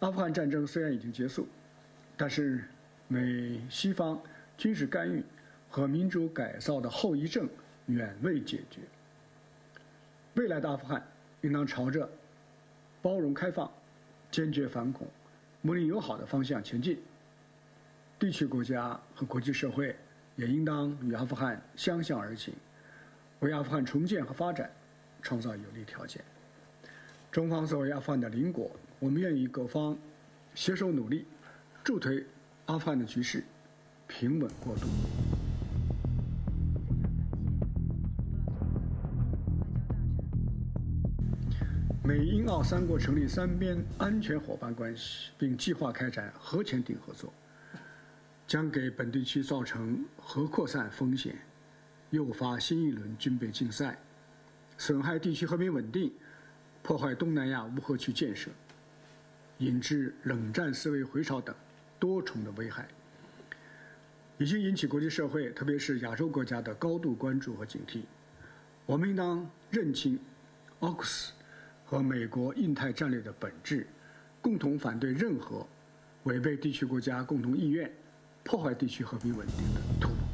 阿富汗战争虽然已经结束，但是美西方军事干预和民主改造的后遗症远未解决。未来的阿富汗应当朝着包容开放、坚决反恐、睦邻友好的方向前进。地区国家和国际社会也应当与阿富汗相向而行，为阿富汗重建和发展创造有利条件。中方作为阿富汗的邻国，我们愿与各方携手努力，助推阿富汗的局势平稳过渡。美英澳三国成立三边安全伙伴关系，并计划开展核潜艇合作，将给本地区造成核扩散风险，诱发新一轮军备竞赛，损害地区和平稳定，破坏东南亚无核区建设，引致冷战思维回潮等多重的危害，已经引起国际社会，特别是亚洲国家的高度关注和警惕。我们应当认清 AUKUS 和美国印太战略的本质，共同反对任何违背地区国家共同意愿、破坏地区和平稳定的图谋。